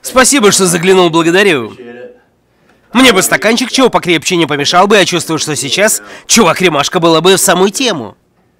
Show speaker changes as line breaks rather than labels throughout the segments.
Спасибо, что заглянул, благодарю. Мне бы стаканчик чего покрепче не помешал бы, я чувствую, что сейчас чувак-ремашка была бы в самую тему.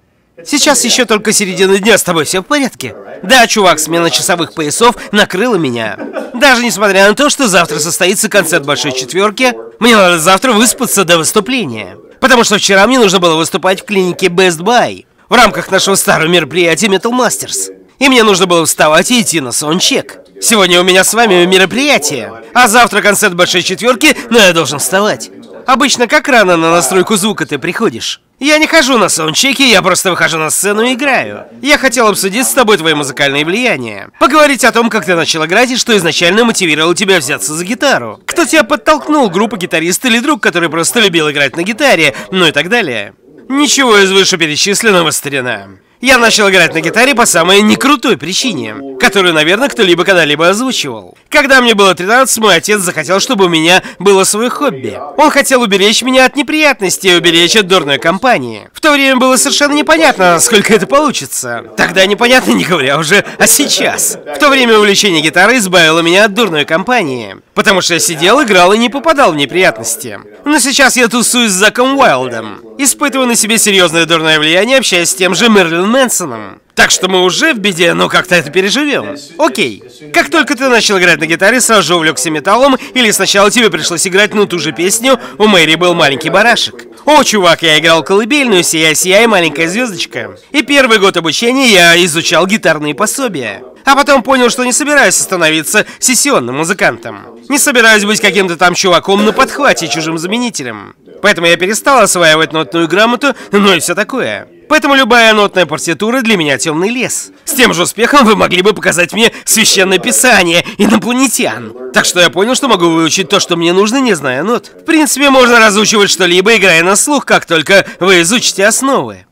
Сейчас еще только середина дня, с тобой все в порядке? Да, чувак, смена часовых поясов накрыла меня. Даже несмотря на то, что завтра состоится концерт Большой Четверки, мне надо завтра выспаться до выступления. Потому что вчера мне нужно было выступать в клинике Best Buy в рамках нашего старого мероприятия Metal Masters. И мне нужно было вставать и идти на саундчек. Сегодня у меня с вами мероприятие, а завтра концерт Большой Четверки, но я должен вставать. Обычно как рано на настройку звука ты приходишь? Я не хожу на саундчеки, я просто выхожу на сцену и играю. Я хотел обсудить с тобой твои музыкальные влияния. Поговорить о том, как ты начал играть и что изначально мотивировало тебя взяться за гитару. Кто тебя подтолкнул, группа, гитарист или друг, который просто любил играть на гитаре, ну и так далее. Ничего из вышеперечисленного, старина. Я начал играть на гитаре по самой некрутой причине, которую, наверное, кто-либо когда-либо озвучивал. Когда мне было 13, мой отец захотел, чтобы у меня было свое хобби. Он хотел уберечь меня от неприятностей и уберечь от дурной компании. В то время было совершенно непонятно, насколько это получится. Тогда непонятно, не говоря уже о сейчас. В то время увлечение гитарой избавило меня от дурной компании. Потому что я сидел, играл и не попадал в неприятности. Но сейчас я тусуюсь с Заком Уайлдом. Испытываю на себе серьезное дурное влияние, общаясь с тем же Мерлин Мэнсоном. Так что мы уже в беде, но как-то это переживем. Окей. Как только ты начал играть на гитаре, сразу же увлекся металлом, или сначала тебе пришлось играть ту же песню «У Мэри был маленький барашек». О, чувак, я играл колыбельную «Сияй-сияй, маленькая звездочка». И первый год обучения я изучал гитарные пособия. А потом понял, что не собираюсь становиться сессионным музыкантом. Не собираюсь быть каким-то там чуваком на подхвате, чужим заменителем. Поэтому я перестал осваивать нотную грамоту, ну и все такое. Поэтому любая нотная партитура для меня темный лес. С тем же успехом вы могли бы показать мне священное писание инопланетян. Так что я понял, что могу выучить то, что мне нужно, не зная нот. В принципе, можно разучивать что-либо, играя на слух, как только вы изучите основы.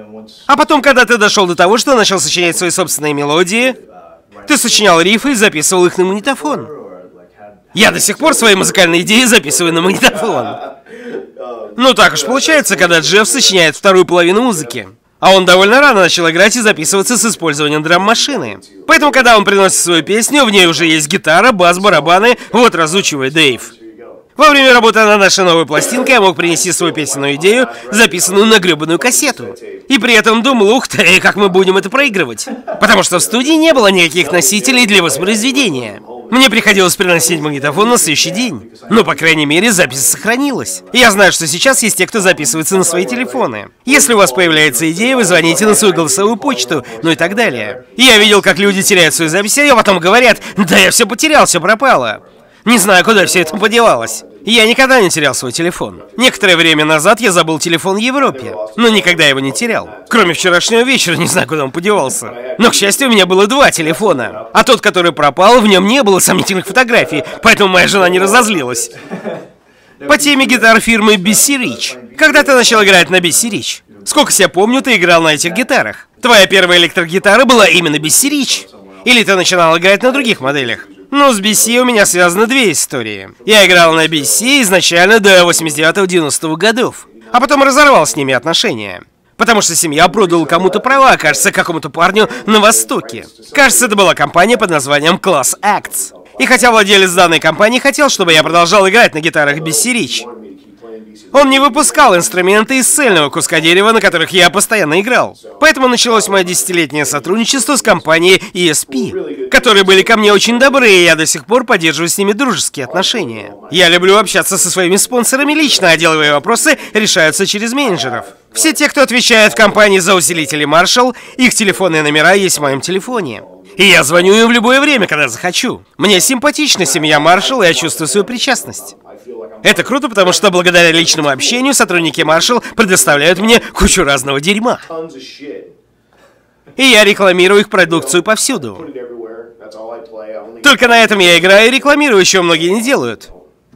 А потом, когда ты дошел до того, что начал сочинять свои собственные мелодии, ты сочинял рифы и записывал их на магнитофон. Я до сих пор свои музыкальные идеи записываю на магнитофон. Ну так уж получается, когда Джефф сочиняет вторую половину музыки. А он довольно рано начал играть и записываться с использованием драм-машины. Поэтому, когда он приносит свою песню, в ней уже есть гитара, бас, барабаны, вот разучивает Дэйв. Во время работы над нашей новой пластинкой я мог принести свою песенную идею, записанную на гребаную кассету. И при этом думал, ух ты, как мы будем это проигрывать. Потому что в студии не было никаких носителей для воспроизведения. Мне приходилось приносить магнитофон на следующий день. Но, по крайней мере, запись сохранилась. Я знаю, что сейчас есть те, кто записывается на свои телефоны. Если у вас появляется идея, вы звоните на свою голосовую почту, ну и так далее. Я видел, как люди теряют свои записи, а потом говорят, да я все потерял, все пропало. Не знаю, куда все это подевалось. Я никогда не терял свой телефон. Некоторое время назад я забыл телефон в Европе, но никогда его не терял. Кроме вчерашнего вечера, не знаю, куда он подевался. Но, к счастью, у меня было 2 телефона. А тот, который пропал, в нем не было сомнительных фотографий, поэтому моя жена не разозлилась. По теме гитар фирмы BC Rich. Когда ты начал играть на BC Rich? Сколько себя помню, ты играл на этих гитарах. Твоя первая электрогитара была именно BC Rich. Или ты начинал играть на других моделях? Ну, с BC у меня связаны 2 истории. Я играл на BC изначально до 89-90 годов, а потом разорвал с ними отношения. Потому что семья продала кому-то права, кажется, какому-то парню на Востоке. Кажется, это была компания под названием Class Acts. И хотя владелец данной компании хотел, чтобы я продолжал играть на гитарах BC Rich, он не выпускал инструменты из цельного куска дерева, на которых я постоянно играл. Поэтому началось мое 10-летнее сотрудничество с компанией ESP, которые были ко мне очень добры, и я до сих пор поддерживаю с ними дружеские отношения. Я люблю общаться со своими спонсорами лично, а деловые вопросы решаются через менеджеров. Все те, кто отвечает в компании за усилители Marshall, их телефонные номера есть в моем телефоне. И я звоню им в любое время, когда захочу. Мне симпатична семья Marshall, и я чувствую свою причастность. Это круто, потому что благодаря личному общению сотрудники Marshall предоставляют мне кучу разного дерьма. И я рекламирую их продукцию повсюду. Только на этом я играю и рекламирую, еще многие не делают.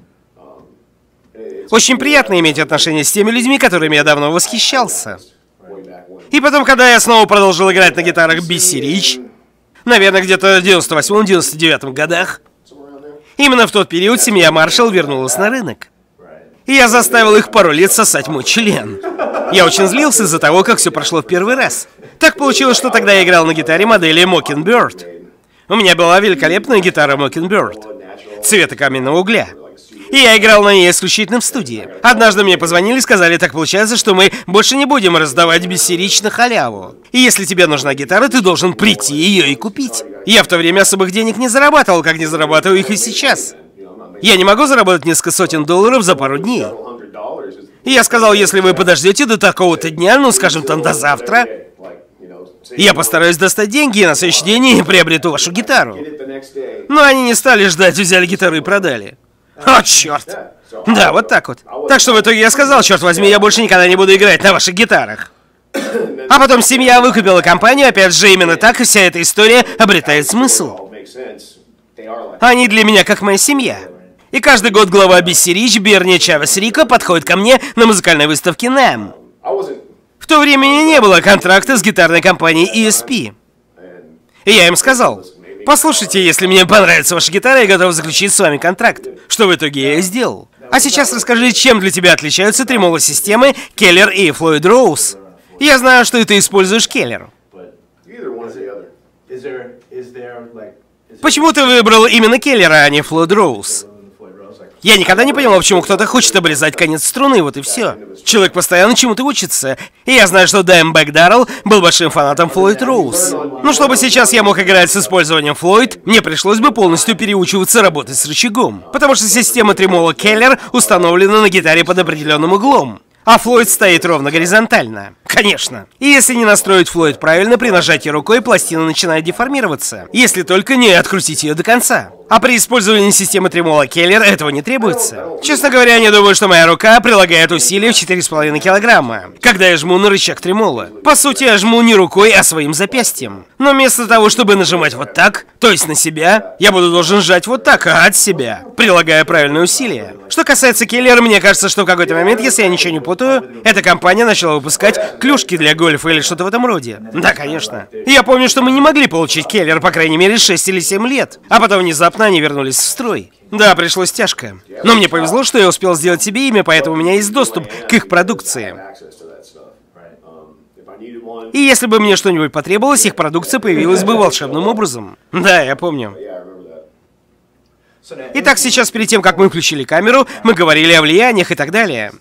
Очень приятно иметь отношения с теми людьми, которыми я давно восхищался. И потом, когда я снова продолжил играть на гитарах BC Rich, наверное, где-то в 98-99 годах, именно в тот период семья Marshall вернулась на рынок. И я заставил их пару лет сосать мой член. Я очень злился из-за того, как все прошло в первый раз. Так получилось, что тогда я играл на гитаре модели Mockingbird. У меня была великолепная гитара Mockingbird цвета каменного угля. И я играл на ней исключительно в студии. Однажды мне позвонили и сказали, так получается, что мы больше не будем раздавать бессерично халяву. И если тебе нужна гитара, ты должен прийти ее и купить. Я в то время особых денег не зарабатывал, как не зарабатываю их и сейчас. Я не могу заработать несколько сотен долларов за пару дней. И я сказал, если вы подождете до такого-то дня, ну, скажем, там, до завтра, я постараюсь достать деньги и на следующий день и приобрету вашу гитару. Но они не стали ждать, взяли гитару и продали. О, черт! Да, вот так вот. Так что в итоге я сказал, черт возьми, я больше никогда не буду играть на ваших гитарах. А потом семья выкупила компанию, опять же, именно так и вся эта история обретает смысл. Они для меня как моя семья. И каждый год глава BC Rich, Берни Чавес Рико, подходит ко мне на музыкальной выставке NAMM. В то время не было контракта с гитарной компанией ESP. И я им сказал, послушайте, если мне понравится ваша гитара, я готов заключить с вами контракт. Что в итоге я и сделал. А сейчас расскажи, чем для тебя отличаются тремоло-системы Keller и Floyd Rose. Я знаю, что ты используешь Keller. Почему ты выбрал именно Keller, а не Floyd Rose? Я никогда не понимал, почему кто-то хочет обрезать конец струны, вот и все. Человек постоянно чему-то учится. И я знаю, что Даймбэк Даррелл был большим фанатом Floyd Rose. Но чтобы сейчас я мог играть с использованием Floyd, мне пришлось бы полностью переучиваться работать с рычагом. Потому что система тремоло Keller установлена на гитаре под определенным углом. А Floyd стоит ровно горизонтально. Конечно. И если не настроить Floyd правильно, при нажатии рукой пластина начинает деформироваться. Если только не открутить ее до конца. А при использовании системы тремоло Keller этого не требуется. Честно говоря, я не думаю, что моя рука прилагает усилия в 4,5 килограмма, когда я жму на рычаг тремоло. По сути, я жму не рукой, а своим запястьем. Но вместо того, чтобы нажимать вот так, то есть на себя, я буду должен сжать вот так, от себя, прилагая правильные усилия. Что касается Keller, мне кажется, что в какой-то момент, если я ничего не путаю, эта компания начала выпускать клюшки для гольфа или что-то в этом роде. Да, конечно. Я помню, что мы не могли получить Keller, по крайней мере, 6 или 7 лет. А потом внезапно они вернулись в строй. Да, пришлось тяжко. Но мне повезло, что я успел сделать себе имя, поэтому у меня есть доступ к их продукции. И если бы мне что-нибудь потребовалось, их продукция появилась бы волшебным образом. Да, я помню. Итак, сейчас перед тем, как мы включили камеру, мы говорили о влияниях и так далее.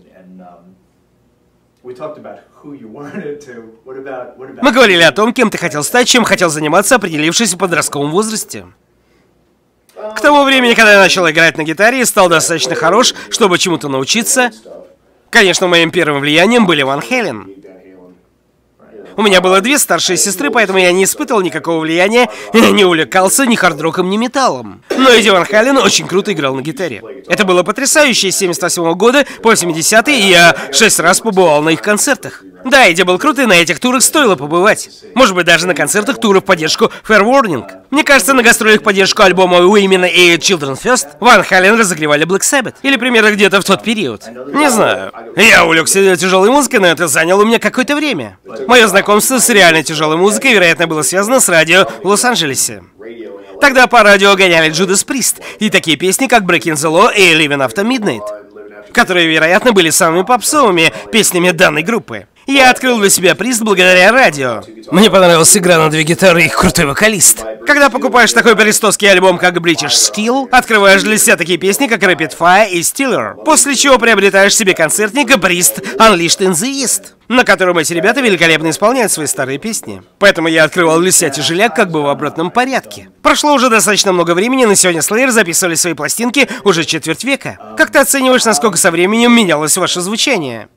Мы говорили о том, кем ты хотел стать, чем хотел заниматься, определившись в подростковом возрасте. К тому времени, когда я начал играть на гитаре и стал достаточно хорош, чтобы чему-то научиться, конечно, моим первым влиянием были Ван Хелен. У меня было 2 старшие сестры, поэтому я не испытывал никакого влияния, не увлекался ни хард-роком, ни металлом. Но Эдди Ван Хален очень круто играл на гитаре. Это было потрясающе. С 78 года по 80-й, и я 6 раз побывал на их концертах. Да, Эдди был крут, и на этих турах стоило побывать. Может быть, даже на концертах тура в поддержку Fair Warning. Мне кажется, на гастролях в поддержку альбома Women и Children First Ван Хален разогревали Black Sabbath. Или примерно где-то в тот период. Не знаю. Я увлекся тяжелой музыкой, но это заняло у меня какое-то время. Мое знакомство с реально тяжелой музыкой, вероятно, было связано с радио в Лос-Анджелесе. Тогда по радио гоняли Judas Priest и такие песни, как Breaking the Law и Living After Midnight, которые, вероятно, были самыми попсовыми песнями данной группы. Я открыл для себя Priest благодаря радио. Мне понравилась игра на 2 гитары и крутой вокалист. Когда покупаешь такой престовский альбом, как British Steel, открываешь для себя такие песни, как Rapid Fire и Steeler, после чего приобретаешь себе концертник Priest Unleashed in the East, на котором эти ребята великолепно исполняют свои старые песни. Поэтому я открывал для себя тяжеляк как бы в обратном порядке. Прошло уже достаточно много времени, но сегодня Slayer записывали свои пластинки уже четверть века. Как ты оцениваешь, насколько со временем менялось ваше звучание?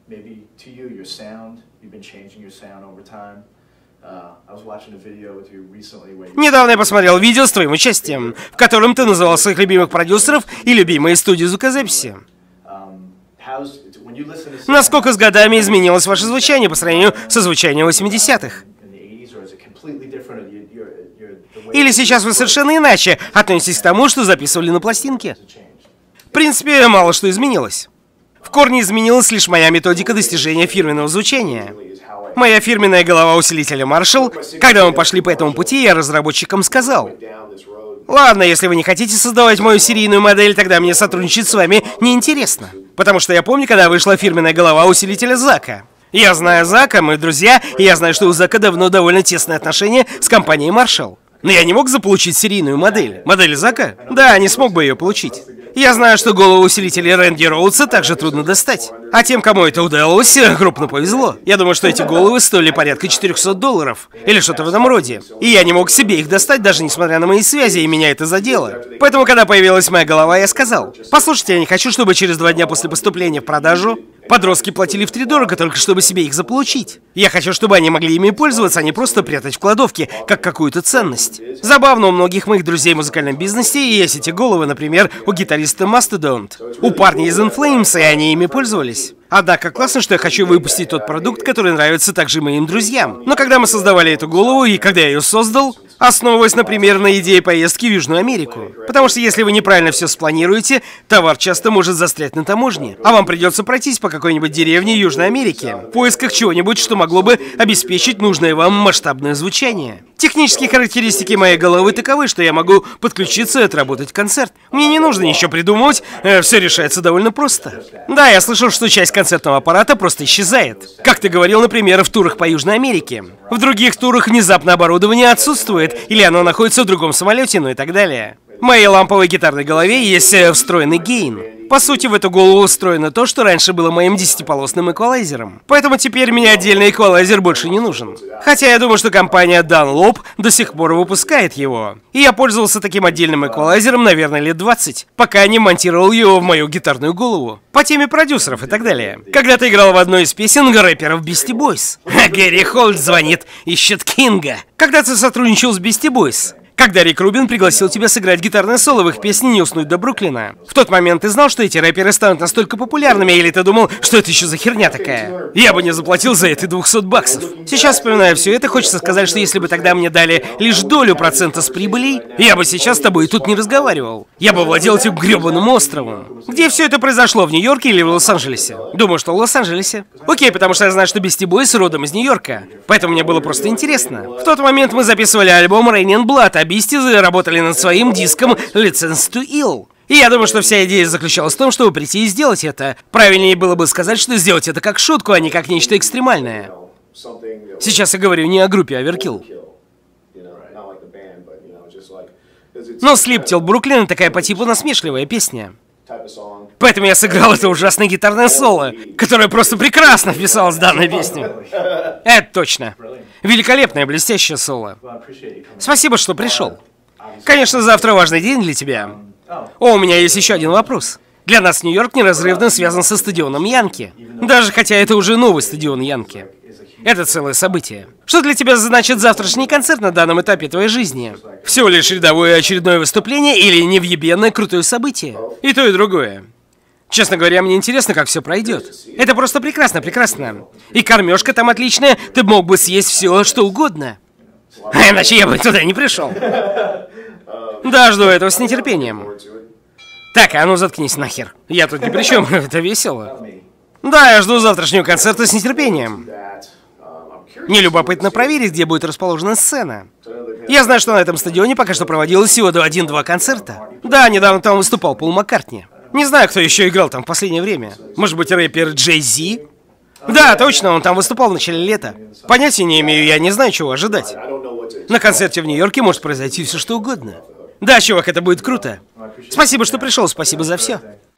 Недавно я посмотрел видео с твоим участием, в котором ты называл своих любимых продюсеров и любимые студии звукозаписи. Насколько с годами изменилось ваше звучание по сравнению со звучанием 80-х? Или сейчас вы совершенно иначе относитесь к тому, что записывали на пластинке? В принципе, мало что изменилось. В корне изменилась лишь моя методика достижения фирменного звучания. Моя фирменная голова усилителя Marshall. Когда мы пошли по этому пути, я разработчикам сказал: ладно, если вы не хотите создавать мою серийную модель, тогда мне сотрудничать с вами неинтересно. Потому что я помню, когда вышла фирменная голова усилителя Зака. Я знаю Зака, мы друзья, и я знаю, что у Зака давно довольно тесные отношения с компанией Marshall. Но я не мог заполучить серийную модель. Модель Зака? Да, не смог бы ее получить. Я знаю, что голову усилителя Рэнди Роудса также трудно достать. А тем, кому это удалось, крупно повезло. Я думаю, что эти головы стоили порядка $400. Или что-то в этом роде. И я не мог себе их достать, даже несмотря на мои связи, и меня это задело. Поэтому, когда появилась моя голова, я сказал: послушайте, я не хочу, чтобы через 2 дня после поступления в продажу подростки платили втридорого только чтобы себе их заполучить. Я хочу, чтобы они могли ими пользоваться, а не просто прятать в кладовке, как какую-то ценность. Забавно, у многих моих друзей в музыкальном бизнесе есть эти головы, например, у гитариста Mastodon, у парня из In Flames, и они ими пользовались. Однако классно, что я хочу выпустить тот продукт, который нравится также моим друзьям. Но когда мы создавали эту голову, и когда я ее создал, основываясь, например, на идее поездки в Южную Америку. Потому что если вы неправильно все спланируете, товар часто может застрять на таможне, а вам придется пройтись по какой-нибудь деревне Южной Америки в поисках чего-нибудь, что могло бы обеспечить нужное вам масштабное звучание. Технические характеристики моей головы таковы, что я могу подключиться и отработать концерт. Мне не нужно ничего придумывать, все решается довольно просто. Да, я слышал, что часть концертного аппарата просто исчезает. Как ты говорил, например, в турах по Южной Америке. В других турах внезапно оборудование отсутствует, или оно находится в другом самолете, ну и так далее. В моей ламповой гитарной голове есть встроенный гейн. По сути, в эту голову встроено то, что раньше было моим 10-полосным эквалайзером. Поэтому теперь мне отдельный эквалайзер больше не нужен. Хотя я думаю, что компания Dunlop до сих пор выпускает его. И я пользовался таким отдельным эквалайзером, наверное, лет 20, пока не монтировал его в мою гитарную голову. По теме продюсеров и так далее. Когда-то играл в одной из песен рэперов Beastie Boys. Гэри Холт звонит, ищет Кинга. Когда-то сотрудничал с Beastie Boys. Когда Рик Рубин пригласил тебя сыграть гитарное соло в их песне «Не уснуть до Бруклина». В тот момент ты знал, что эти рэперы станут настолько популярными, или ты думал, что это еще за херня такая? Я бы не заплатил за это $200. Сейчас, вспоминая все это, хочется сказать, что если бы тогда мне дали лишь долю процента с прибыли, я бы сейчас с тобой тут не разговаривал. Я бы владел этим гребаным островом. Где все это произошло, в Нью-Йорке или в Лос-Анджелесе? Думаю, что в Лос-Анджелесе. Окей, потому что я знаю, что Beastie Boys родом из Нью-Йорка. Поэтому мне было просто интересно. В тот момент мы записывали альбом Raining Blood, а Beastie работали над своим диском License to Ill. И я думаю, что вся идея заключалась в том, чтобы прийти и сделать это. Правильнее было бы сказать, что сделать это как шутку, а не как нечто экстремальное. Сейчас я говорю не о группе Overkill. Но Sleep Till Brooklyn такая по типу насмешливая песня. Поэтому я сыграл это ужасное гитарное соло, которое просто прекрасно вписалось в данную песню. Это точно. Великолепное, блестящее соло. Спасибо, что пришел. Конечно, завтра важный день для тебя. О, у меня есть еще один вопрос. Для нас Нью-Йорк неразрывно связан со стадионом Янки. Даже хотя это уже новый стадион Янки. Это целое событие. Что для тебя значит завтрашний концерт на данном этапе твоей жизни? Всего лишь рядовое очередное выступление или невъебенное крутое событие? И то, и другое. Честно говоря, мне интересно, как все пройдет. Это просто прекрасно, прекрасно. И кормежка там отличная, ты мог бы съесть все, что угодно. А иначе я бы туда не пришел. Да, жду этого с нетерпением. Так, а ну заткнись нахер. Я тут ни при чем, это весело. Да, я жду завтрашнего концерта с нетерпением. Мне любопытно проверить, где будет расположена сцена. Я знаю, что на этом стадионе пока что проводилось всего 1-2 концерта. Да, недавно там выступал Пол Маккартни. Не знаю, кто еще играл там в последнее время. Может быть, рэпер Джей Зи? Да, точно, он там выступал в начале лета. Понятия не имею, я не знаю, чего ожидать. На концерте в Нью-Йорке может произойти все, что угодно. Да, чувак, это будет круто. Спасибо, что пришел, спасибо за все.